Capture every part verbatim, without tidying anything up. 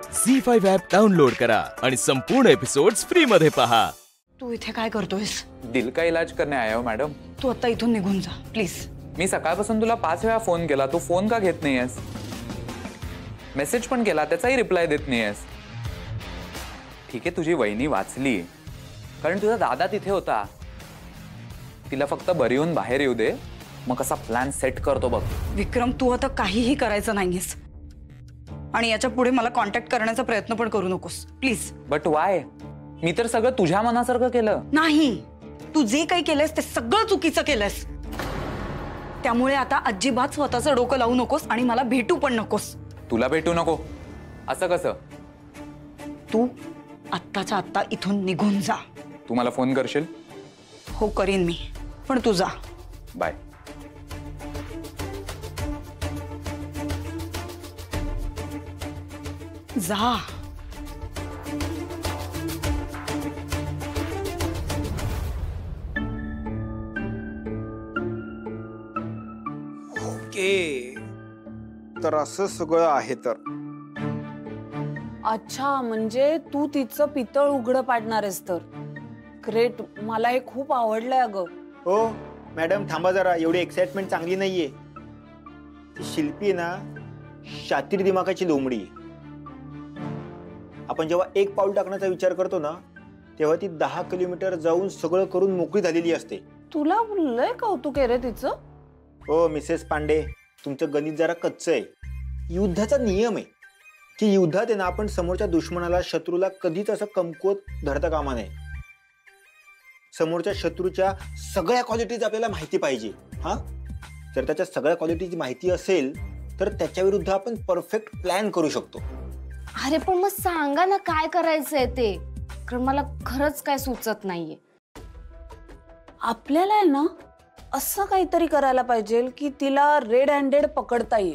Zee five app download करा आणि संपूर्ण एपिसोड्स फ्री मध्ये पहा। तू इथे काय करतोयस? दिल का इलाज करने आया हो मॅडम। तू आता इथून निघून जा प्लीज। मी सकाळपासून तुला पाच वेळा फोन केला, तू फोन का घेत नाहीयेस? मेसेज पण केला, त्याचाही रिप्लाय देत नाहीयेस। ठीक आहे, तुझी वहिनी वाचली कारण तुझा दादा तिथे होता। तिला फक्त बरी होऊन बाहेर येऊ दे, मग कसा प्लॅन सेट करतो बघ। विक्रम, तू आता काहीही करायचं नाहीयेस आणि याच्या पुढे मला कॉन्टॅक्ट करण्याचा प्रयत्न पण करू नकोस प्लीज। But why? मी तर सगळं तुझ्या मनासारखं केलं। नाही, तू जे काही केलंस ते सगळं चुकीचं केलंस। त्यामुळे आता अजिबात स्वतःचं डोकं लावू नकोस आणि मला भेटू पण नकोस। तुला भेटू नको असं कसं? तू आत्ताच्या आत्ता इथून निघून जा। तू मला फोन करशील? हो करीन मी, पण तू जा। बाय। जा। ओके, तर असं सगळं आहे तर। अच्छा, म्हणजे तू तिचं पितळ उघडं पाडणार आहेस तर? ग्रेट, मला हे खूप आवडलंय अगं। हो मॅडम, थांबा जरा, एवढी एक्साइटमेंट चांगली नाहीये। ती शिल्पी ना शातीर दिमागाची लोंबडी आहे। आपण जेव्हा एक पाऊल टाकण्याचा विचार करतो ना, तेव्हा ती दहा किलोमीटर जाऊन सगळं करून मोकळी झालेली असते। तुला लय कौतुक आहे रे तिचं। हो मिसेस पांडे, तुमचं गणित जरा कच्चं आहे। युद्धाचा नियम आहे की युद्धात आहे ना, आपण समोरच्या दुश्मनाला, शत्रूला कधीच असं कमकुवत धरता कामा नये। समोरच्या शत्रूच्या सगळ्या क्वालिटीज आपल्याला माहिती पाहिजे। हा, जर त्याच्या सगळ्या क्वालिटीची माहिती असेल तर त्याच्या विरुद्ध आपण परफेक्ट प्लॅन करू शकतो। अरे पण मग सांगा ना काय करायचंय ते, कारण मला खरंच काय सुचत नाहीये। आपल्याला आहे ना असं काहीतरी करायला पाहिजे की तिला रेड हँडेड पकडता येईल।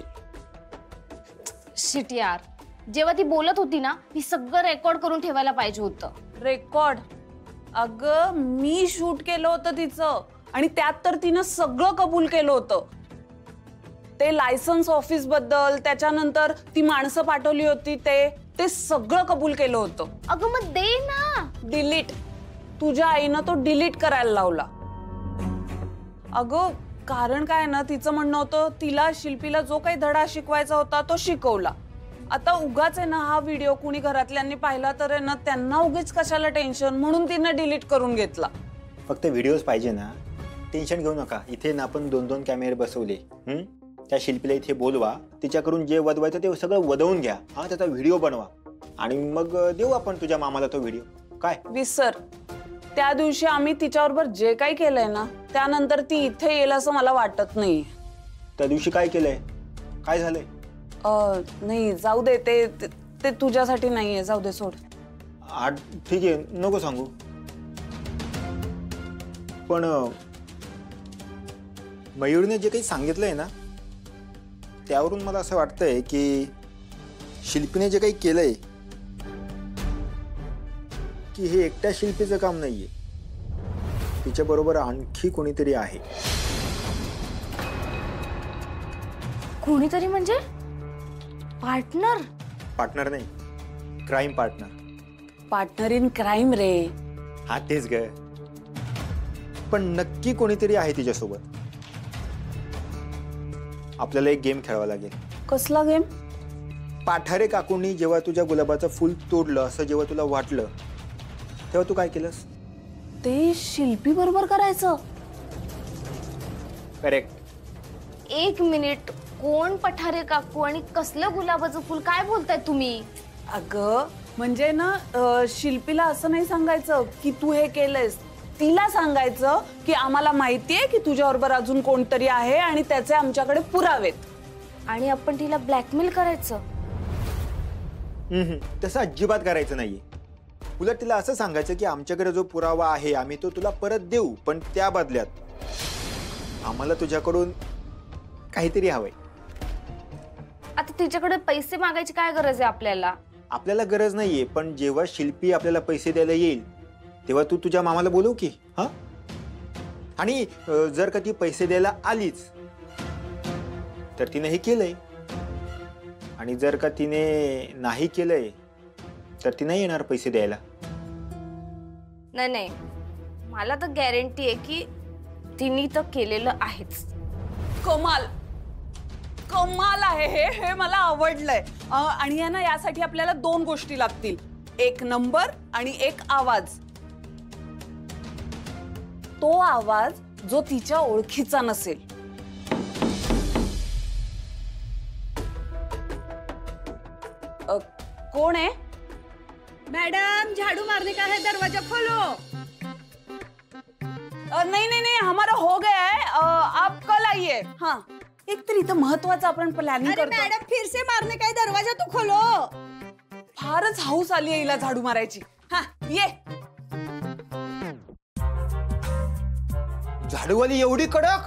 शिट यार, जेव्हा ती बोलत होती ना, मी सगळं रेकॉर्ड करून ठेवायला पाहिजे होतं। रेकॉर्ड? अगं मी शूट केलं होतं तिचं आणि त्यात तर तिनं सगळं कबूल केलं होतं। ते लायसन्स ऑफिस बद्दल, त्याच्यानंतर ती माणसं पाठवली होती ते ते सगळं कबूल केलं होतं। अगं मग दे ना। डिलीट? तुझ्या आईनं तो डिलीट करायला लावला। अगं कारण काय ना, तिचं म्हणणं होतं तिला शिल्पीला जो काही धडा शिकवायचा होता तो शिकवला। आता उगाच आहे ना हा व्हिडिओ कुणी घरातल्यांनी पाहिला तर आहे ना, त्यांना उगीच कशाला टेन्शन, म्हणून तिनं डिलीट करून घेतला। फक्त व्हिडिओज पाहिजे ना, टेन्शन घेऊ नका। इथे ना आपण दोन दोन कॅमेरे बसवले। हम्म, त्या शिल्पीला इथे बोलवा, तिच्याकडून जे वदवायचं ते सगळं वदवून घ्या। हा, त्याचा व्हिडिओ बनवा आणि मग देऊ आपण तुझ्या मामाला तो व्हिडिओ। काय विसर, त्या दिवशी आम्ही तिच्याबरोबर जे काही केलंय ना, त्यानंतर ती इथे येईल असं मला वाटत नाही। त्या दिवशी काय केलंय? काय झालंय? नाही जाऊ दे, ते ते तुझ्यासाठी नाहीये, जाऊ दे, सोड। आठ ठीक आहे, नको सांगू। पण मयूरने जे काही सांगितलंय ना, त्यावरून मला असं वाटतंय की शिल्पीने जे काही केलंय की हे एकट्या शिल्पीचं काम नाहीये, तिच्या बरोबर आणखी कोणीतरी आहे। कोणीतरी म्हणजे? पार्टनर? पार्टनर नाही, crime partner. Partner in crime रे। हा तेच ग, पण नक्की कोणीतरी आहे तिच्यासोबत। आपल्याला एक गेम खेळावा लागेल। कसला गेम? पाठारे काकूंनी जेव्हा तुझ्या गुलाबाचं फुल तोडलं असं जेव्हा तुला वाटलं, तेव्हा तू काय केलंस? ते शिल्पी बरोबर करायचं? करेक्ट। एक मिनिट, कोण पठारे काकू आणि कसलं गुलाबाचं फुल, काय बोलताय तुम्ही? अगं म्हणजे ना, शिल्पीला असं नाही सांगायचं की तू हे केलंयस, तिला सांगायचं की आम्हाला माहितीये की तुझ्याबरोबर अजून कोणतरी आहे आणि त्याचे आमच्याकडे पुरावेत। आणि आपण तिला ब्लॅकमेल करायचं? हम्म, तसं अजिबात करायचं नाहीये। उलट तिला असं सांगायचं की आमच्याकडे जो पुरावा आहे आम्ही तो तुला परत देऊ, पण त्या बदल्यात आम्हाला तुझ्याकडून काहीतरी हवंय। आता तिच्याकडे पैसे मागायची काय गरज आहे आपल्याला? आपल्याला गरज नाहीये, पण जेव्हा शिल्पी आपल्याला पैसे द्यायला येईल तेव्हा तू तुझ्या मामाला बोलव की। हा, आणि जर का ती पैसे द्यायला आलीच तर तिने हे केलंय, आणि जर का तिने नाही केलंय तर ती नाही येणार पैसे द्यायला. नाही नाही, मला तर गॅरंटी आहे की तिने तर केलेलं आहेच. कमाल कमाल आहे हे हे मला आवडलंय. अ, आणि आहे ना, यासाठी आपल्याला दोन गोष्टी लागतील, एक नंबर आणि एक आवाज. तो आवाज जो तिच्या ओळखीचा नसेल. अ, कोण आहे? मैडम झाड़ू मारने का है, दरवाजा खोलो. अ, नहीं नहीं नहीं, हमारा हो गया है. अ, आप कल आइए. हाँ, एक तर इथं महत्वाचं आपण प्लॅनिंग अरे करतो. मैडम फिर से मारने का है, दरवाजा तो खोलो. फारच हाऊस आली आहे हिला झाडू मारायची. हा ये. झाडूवाली एवढी कडक?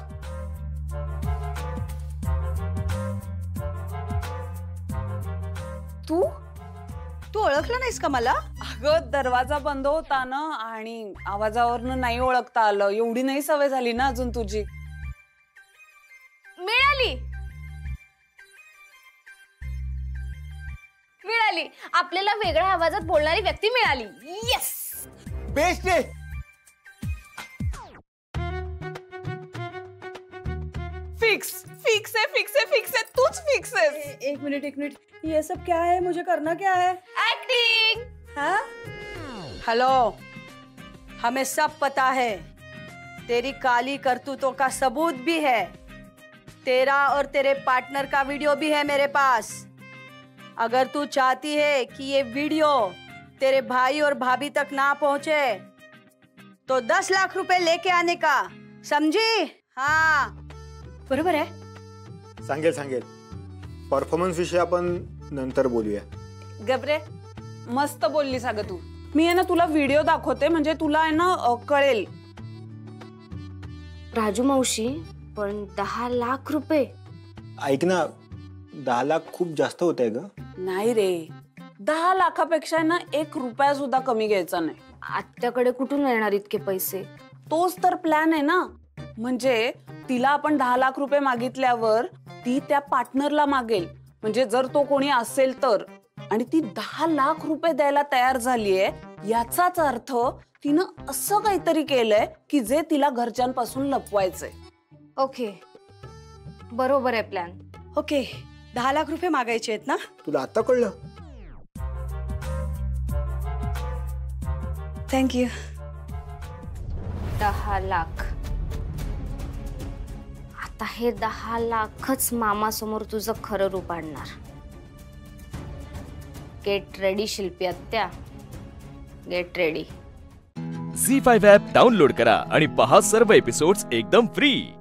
तू तू ओळखलं नाहीस का मला? अगं, दरवाजा बंद होता ना आणि आवाजावरनं नाही ओळखता आलं. एवढी नाही सवय झाली ना अजून तुझी. मिळाली मिळाली आपल्याला वेगळ्या आवाजात बोलणारी व्यक्ती मिळाली. येस, बेस्ट आहे. फिक्स फिक्स है फिक्स है फिक्स है तूच फिक्स है. एक मिनट एक मिनट, ये सब क्या है? मुझे करना क्या है? ऍक्टिंग. हाँ? हेलो, हमें सब पता है. तेरी काली करतूतों का सबूत भी है. तेरा और तेरे पार्टनर का वीडियो भी है मेरे पास. अगर तू चाहती है कि ये वीडियो तेरे भाई और भाभी तक ना पहुंचे तो दस लाख रुपए लेके आने का, समझी? हाँ बरोबर आहे. सांगेल सांगेल. परफॉर्मन्स विषयी आपण नंतर बोलूया. गबरे, मस्त बोललीस अगं तू. मी आहे ना तुला व्हिडिओ दाखवते, म्हणजे तुला आहे ना अ, कळेल. राजू मावशी, पण दहा लाख रुपये? ऐक ना, दहा लाख खूप जास्त होत आहे ग. नाही रे, दहा लाखापेक्षा ना एक रुपया सुद्धा कमी घ्यायचा नाही. आत्याकडे कुठून येणार इतके पैसे? तोच तर प्लॅन आहे ना. म्हणजे तिला आपण दहा लाख रुपये मागितल्यावर ती त्या पार्टनरला मागेल, म्हणजे जर तो कोणी असेल तर. आणि ती दहा लाख रुपये द्यायला तयार झालीये, याचाच अर्थ तिनं असं काहीतरी केलंय की जे तिला घरच्यांपासून लपवायचंय. ओके, बरोबर आहे प्लॅन. ओके, दहा लाख रुपये मागायचे आहेत ना? तुला आता कळलं? थँक्यू. दहा लाख. आता हे दहा लाखच मामा समोर तुझं खरं रूप आणणार. गेट रेडी शिल्पी आत्या, get ready. Zee five app download करा आणि पहा सर्व एपिसोड्स एकदम फ्री.